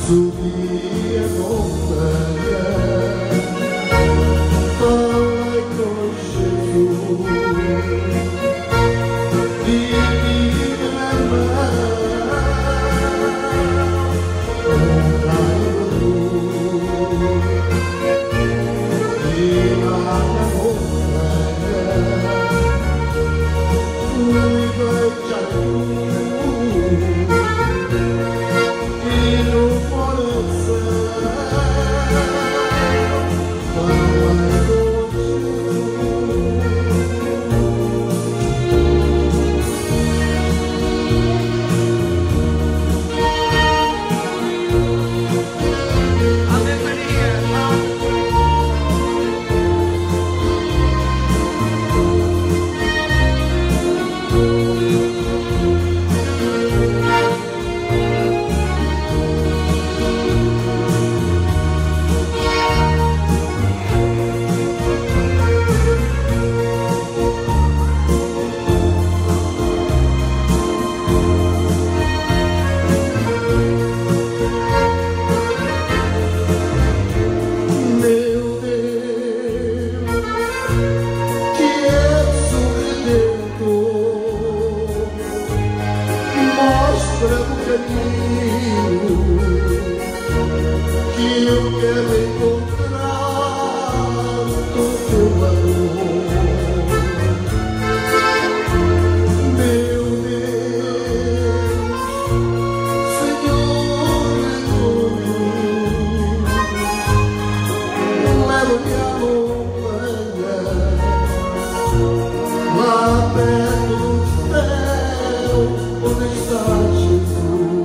Subi a montanha, falei com Jesus e minha mão, raio de luz, e lá na montanha fui beijar a luz. Que eu quero encontrar o teu amor, meu Deus, Senhor, leva-me à montanha, lá perto do céu, onde está Jesus.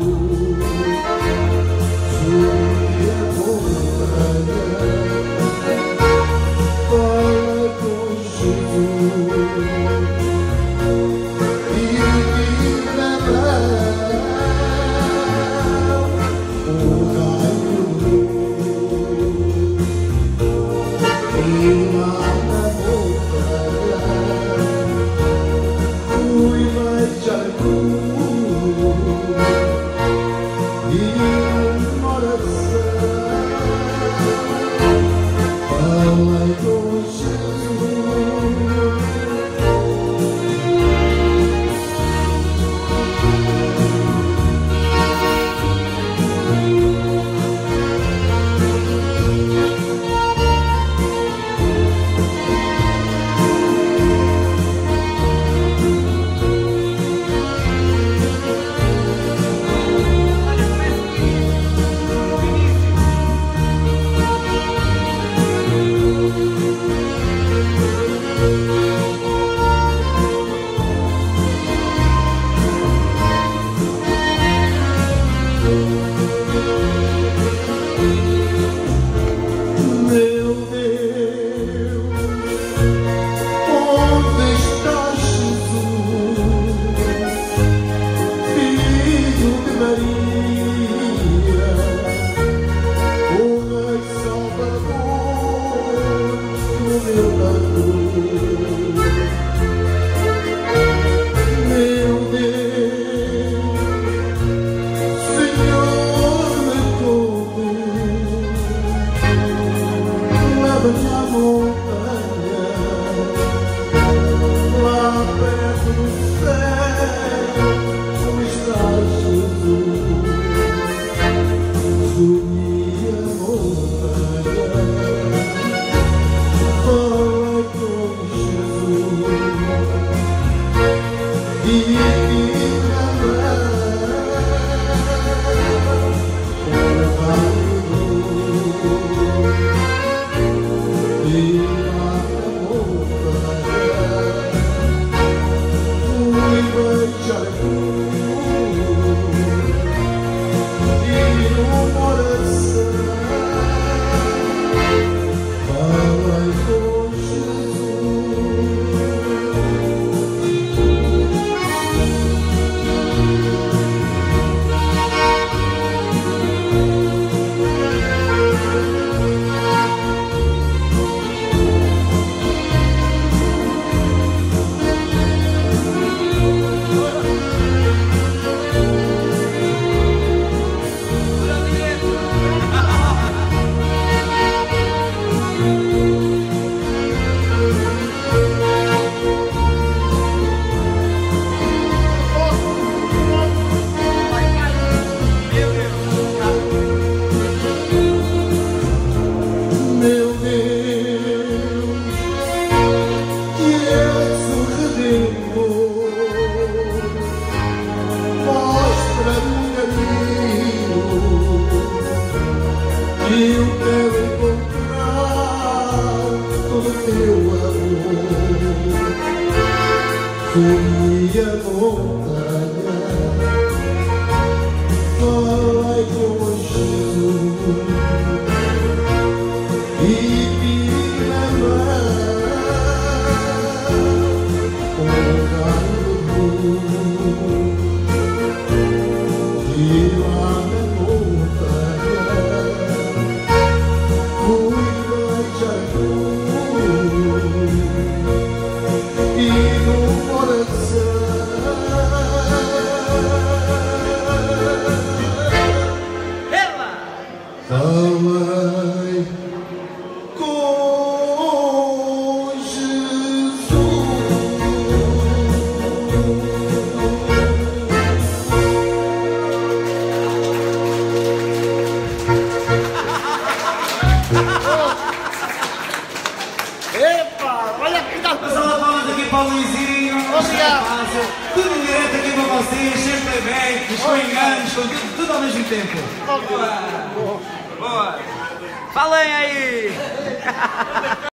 Amor Fui a montanha, falei com Jesus e pedi na mão e lá na montanha fui beijar e no coração falei com Jesus. Epa, olha que tá Uma salva de palmas aqui para o Luizinho. Obrigado. Tudo em direto aqui para vocês, sempre eventos, com enganos, com tudo ao mesmo tempo. Boa! Boa! Falem aí!